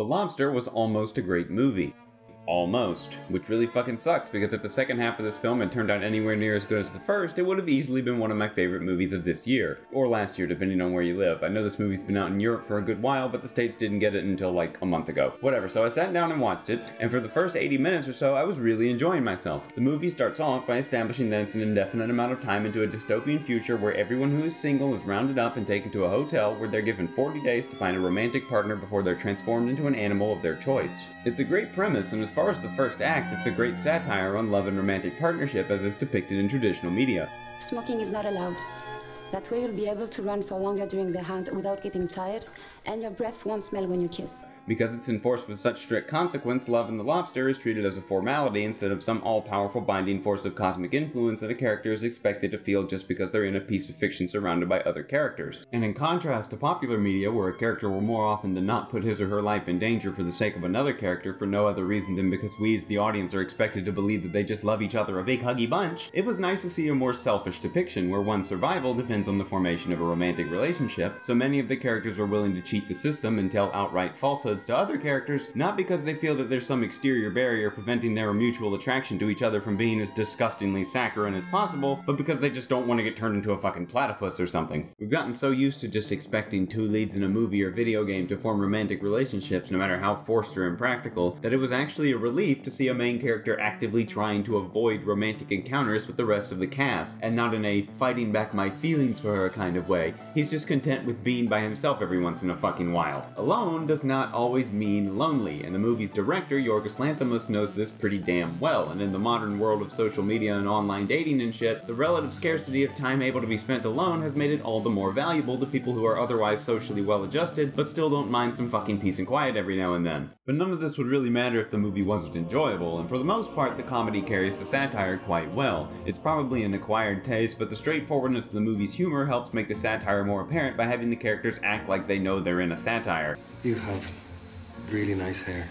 The Lobster was almost a great movie. Almost. Which really fucking sucks, because if the second half of this film had turned out anywhere near as good as the first, it would have easily been one of my favorite movies of this year. Or last year, depending on where you live. I know this movie's been out in Europe for a good while, but the States didn't get it until like a month ago. Whatever, so I sat down and watched it, and for the first 80 minutes or so, I was really enjoying myself. The movie starts off by establishing that it's an indefinite amount of time into a dystopian future where everyone who is single is rounded up and taken to a hotel where they're given 40 days to find a romantic partner before they're transformed into an animal of their choice. It's a great premise, and as far as the first act, it's a great satire on love and romantic partnership as is depicted in traditional media. Smoking is not allowed. That way you'll be able to run for longer during the hunt without getting tired, and your breath won't smell when you kiss. Because it's enforced with such strict consequence, love in The Lobster is treated as a formality instead of some all-powerful binding force of cosmic influence that a character is expected to feel just because they're in a piece of fiction surrounded by other characters. And in contrast to popular media, where a character will more often than not put his or her life in danger for the sake of another character for no other reason than because we as the audience are expected to believe that they just love each other a big huggy bunch, it was nice to see a more selfish depiction where one's survival depends on the formation of a romantic relationship, so many of the characters were willing to cheat the system and tell outright falsehoods to other characters, not because they feel that there's some exterior barrier preventing their mutual attraction to each other from being as disgustingly saccharine as possible, but because they just don't want to get turned into a fucking platypus or something. We've gotten so used to just expecting two leads in a movie or video game to form romantic relationships no matter how forced or impractical, that it was actually a relief to see a main character actively trying to avoid romantic encounters with the rest of the cast, and not in a fighting back my feelings for her kind of way. He's just content with being by himself every once in a fucking while. Alone does not always mean lonely, and the movie's director, Yorgos Lanthimos, knows this pretty damn well, and in the modern world of social media and online dating and shit, the relative scarcity of time able to be spent alone has made it all the more valuable to people who are otherwise socially well-adjusted, but still don't mind some fucking peace and quiet every now and then. But none of this would really matter if the movie wasn't enjoyable, and for the most part, the comedy carries the satire quite well. It's probably an acquired taste, but the straightforwardness of the movie's humor helps make the satire more apparent by having the characters act like they know they're in a satire. You have really nice hair.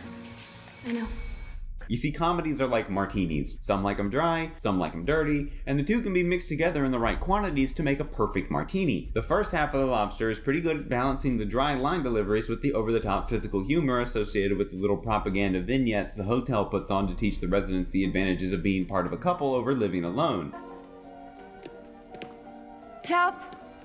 I know. You see, comedies are like martinis. Some like them dry, some like them dirty, and the two can be mixed together in the right quantities to make a perfect martini. The first half of The Lobster is pretty good at balancing the dry line deliveries with the over-the-top physical humor associated with the little propaganda vignettes the hotel puts on to teach the residents the advantages of being part of a couple over living alone. Help!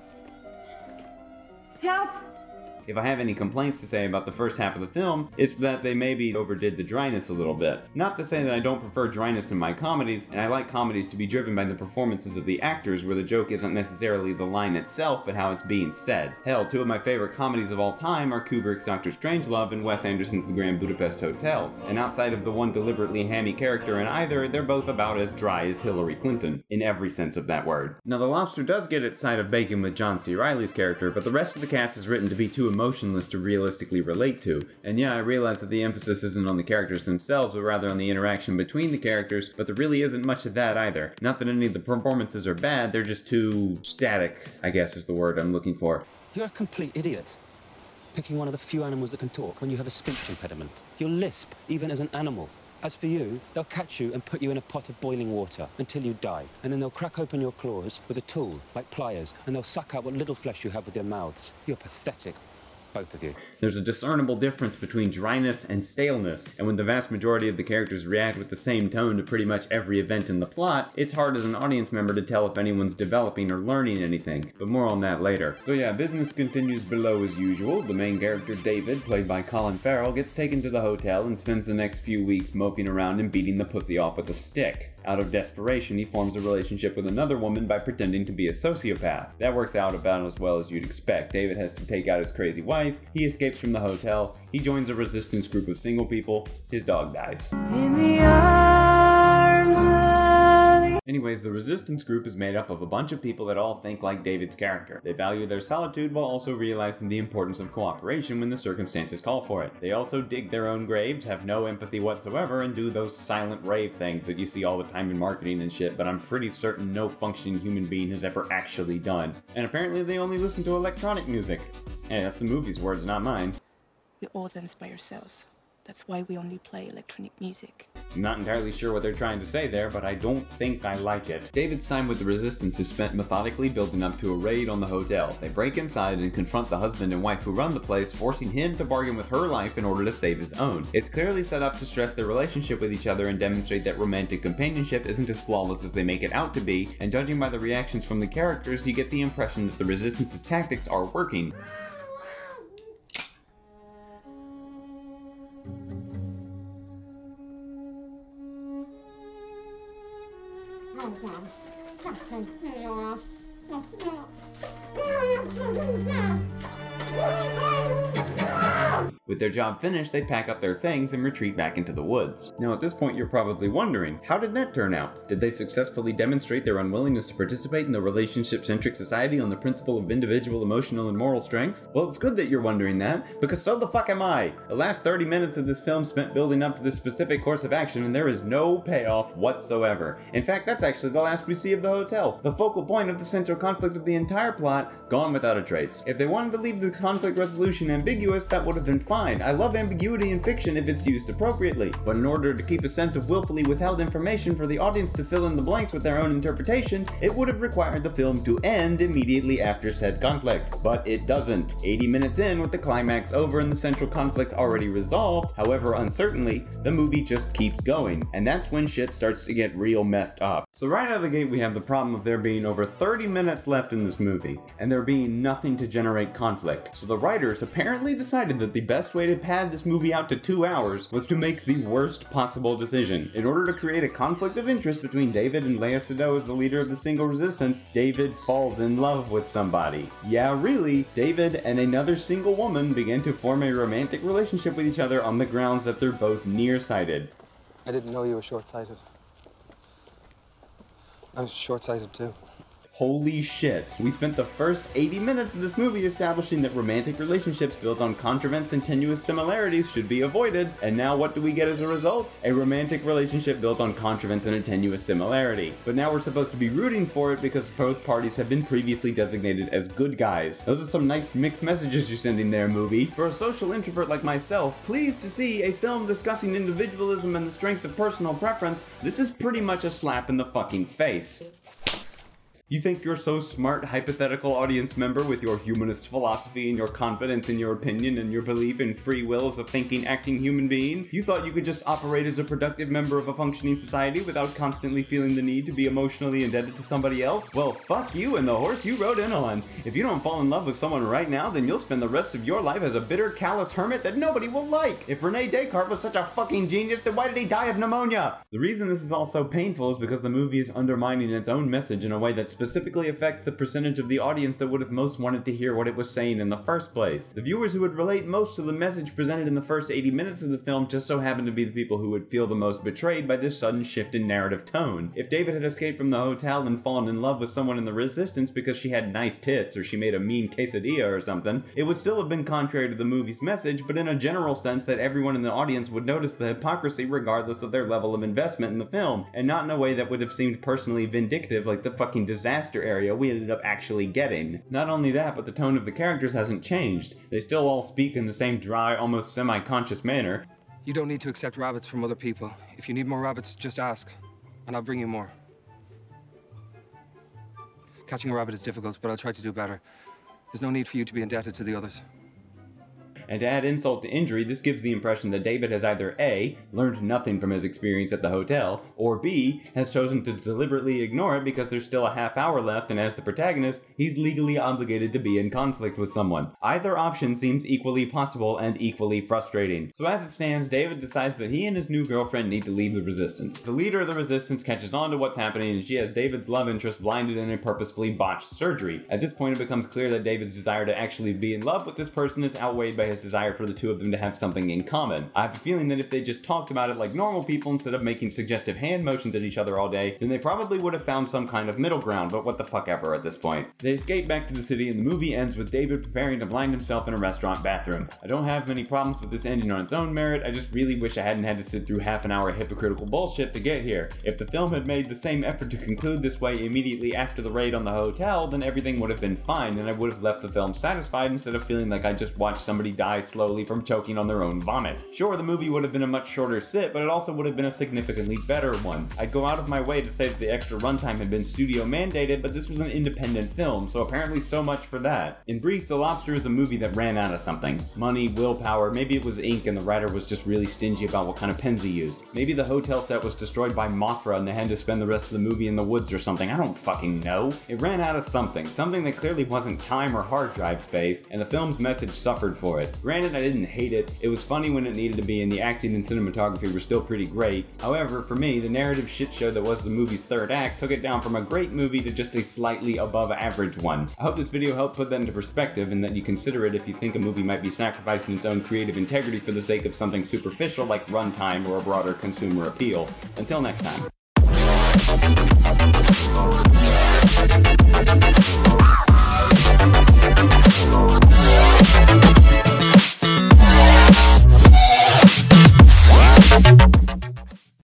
Help! If I have any complaints to say about the first half of the film, it's that they maybe overdid the dryness a little bit. Not to say that I don't prefer dryness in my comedies, and I like comedies to be driven by the performances of the actors where the joke isn't necessarily the line itself, but how it's being said. Hell, two of my favorite comedies of all time are Kubrick's Dr. Strangelove and Wes Anderson's The Grand Budapest Hotel, and outside of the one deliberately hammy character in either, they're both about as dry as Hillary Clinton, in every sense of that word. Now, The Lobster does get its side of bacon with John C. Reilly's character, but the rest of the cast is written to be too emotionless to realistically relate to. And yeah, I realize that the emphasis isn't on the characters themselves, but rather on the interaction between the characters, but there really isn't much of that either. Not that any of the performances are bad, they're just too static, I guess is the word I'm looking for. You're a complete idiot. Picking one of the few animals that can talk when you have a speech impediment. You'll lisp, even as an animal. As for you, they'll catch you and put you in a pot of boiling water until you die. And then they'll crack open your claws with a tool, like pliers, and they'll suck out what little flesh you have with their mouths. You're pathetic. Both of you. There's a discernible difference between dryness and staleness, and when the vast majority of the characters react with the same tone to pretty much every event in the plot, it's hard as an audience member to tell if anyone's developing or learning anything, but more on that later. So yeah, business continues below as usual. The main character, David, played by Colin Farrell, gets taken to the hotel and spends the next few weeks moping around and beating the pussy off with a stick. Out of desperation, he forms a relationship with another woman by pretending to be a sociopath. That works out about as well as you'd expect. David has to take out his crazy wife, he escapes from the hotel, he joins a resistance group of single people, his dog dies. In the arms of the... Anyways, the resistance group is made up of a bunch of people that all think like David's character. They value their solitude while also realizing the importance of cooperation when the circumstances call for it. They also dig their own graves, have no empathy whatsoever, and do those silent rave things that you see all the time in marketing and shit, but I'm pretty certain no functioning human being has ever actually done. And apparently they only listen to electronic music. Hey, that's the movie's words, not mine. You're all then by yourselves. That's why we only play electronic music. I'm not entirely sure what they're trying to say there, but I don't think I like it. David's time with the Resistance is spent methodically building up to a raid on the hotel. They break inside and confront the husband and wife who run the place, forcing him to bargain with her life in order to save his own. It's clearly set up to stress their relationship with each other and demonstrate that romantic companionship isn't as flawless as they make it out to be, and judging by the reactions from the characters, you get the impression that the Resistance's tactics are working. With their job finished, they pack up their things and retreat back into the woods. Now at this point you're probably wondering, how did that turn out? Did they successfully demonstrate their unwillingness to participate in the relationship-centric society on the principle of individual emotional and moral strengths? Well, it's good that you're wondering that, because so the fuck am I! The last 30 minutes of this film spent building up to this specific course of action, and there is no payoff whatsoever. In fact, that's actually the last we see of the hotel, the focal point of the central conflict of the entire plot, gone without a trace. If they wanted to leave the conflict resolution ambiguous, that would have been fine. I love ambiguity in fiction if it's used appropriately, but in order to keep a sense of willfully withheld information for the audience to fill in the blanks with their own interpretation, it would have required the film to end immediately after said conflict. But it doesn't. 80 minutes in, with the climax over and the central conflict already resolved, however uncertainly, the movie just keeps going, and that's when shit starts to get real messed up. So right out of the gate we have the problem of there being over 30 minutes left in this movie, and there being nothing to generate conflict. So the writers apparently decided that the best way to pad this movie out to 2 hours was to make the worst possible decision. In order to create a conflict of interest between David and Lea Seydoux as the leader of the single resistance, David falls in love with somebody. Yeah, really, David and another single woman begin to form a romantic relationship with each other on the grounds that they're both nearsighted. I didn't know you were short-sighted. I'm short-sighted too. Holy shit. We spent the first 80 minutes of this movie establishing that romantic relationships built on contrivance and tenuous similarities should be avoided, and now what do we get as a result? A romantic relationship built on contrivance and a tenuous similarity. But now we're supposed to be rooting for it because both parties have been previously designated as good guys. Those are some nice mixed messages you're sending there, movie. For a social introvert like myself, pleased to see a film discussing individualism and the strength of personal preference, this is pretty much a slap in the fucking face. You think you're so smart, hypothetical audience member, with your humanist philosophy and your confidence in your opinion and your belief in free will as a thinking, acting human being? You thought you could just operate as a productive member of a functioning society without constantly feeling the need to be emotionally indebted to somebody else? Well, fuck you and the horse you rode in on. If you don't fall in love with someone right now, then you'll spend the rest of your life as a bitter, callous hermit that nobody will like. If Rene Descartes was such a fucking genius, then why did he die of pneumonia? The reason this is all so painful is because the movie is undermining its own message in a way that specifically affects the percentage of the audience that would have most wanted to hear what it was saying in the first place. The viewers who would relate most to the message presented in the first 80 minutes of the film just so happen to be the people who would feel the most betrayed by this sudden shift in narrative tone. If David had escaped from the hotel and fallen in love with someone in the Resistance because she had nice tits or she made a mean quesadilla or something, it would still have been contrary to the movie's message, but in a general sense that everyone in the audience would notice the hypocrisy regardless of their level of investment in the film, and not in a way that would have seemed personally vindictive like the fucking disaster area we ended up actually getting. Not only that, but the tone of the characters hasn't changed. They still all speak in the same dry, almost semi-conscious manner. You don't need to accept rabbits from other people. If you need more rabbits, just ask, and I'll bring you more. Catching a rabbit is difficult, but I'll try to do better. There's no need for you to be indebted to the others. And to add insult to injury, this gives the impression that David has either A, learned nothing from his experience at the hotel, or B, has chosen to deliberately ignore it because there's still a half hour left and as the protagonist, he's legally obligated to be in conflict with someone. Either option seems equally possible and equally frustrating. So as it stands, David decides that he and his new girlfriend need to leave the Resistance. The leader of the Resistance catches on to what's happening and she has David's love interest blinded in a purposefully botched surgery. At this point it becomes clear that David's desire to actually be in love with this person is outweighed by his desire for the two of them to have something in common. I have a feeling that if they just talked about it like normal people instead of making suggestive hand motions at each other all day, then they probably would have found some kind of middle ground, but what the fuck ever at this point. They escape back to the city and the movie ends with David preparing to blind himself in a restaurant bathroom. I don't have many problems with this ending on its own merit, I just really wish I hadn't had to sit through half an hour of hypocritical bullshit to get here. If the film had made the same effort to conclude this way immediately after the raid on the hotel, then everything would have been fine and I would have left the film satisfied instead of feeling like I just watched somebody die die slowly from choking on their own vomit. Sure, the movie would have been a much shorter sit, but it also would have been a significantly better one. I'd go out of my way to say that the extra runtime had been studio mandated, but this was an independent film, so apparently so much for that. In brief, The Lobster is a movie that ran out of something. Money, willpower, maybe it was ink and the writer was just really stingy about what kind of pens he used. Maybe the hotel set was destroyed by Mothra and they had to spend the rest of the movie in the woods or something. I don't fucking know. It ran out of something that clearly wasn't time or hard drive space, and the film's message suffered for it. Granted, I didn't hate it. It was funny when it needed to be, and the acting and cinematography were still pretty great. However, for me, the narrative shit show that was the movie's third act took it down from a great movie to just a slightly above average one. I hope this video helped put that into perspective and that you consider it if you think a movie might be sacrificing its own creative integrity for the sake of something superficial like runtime or a broader consumer appeal. Until next time.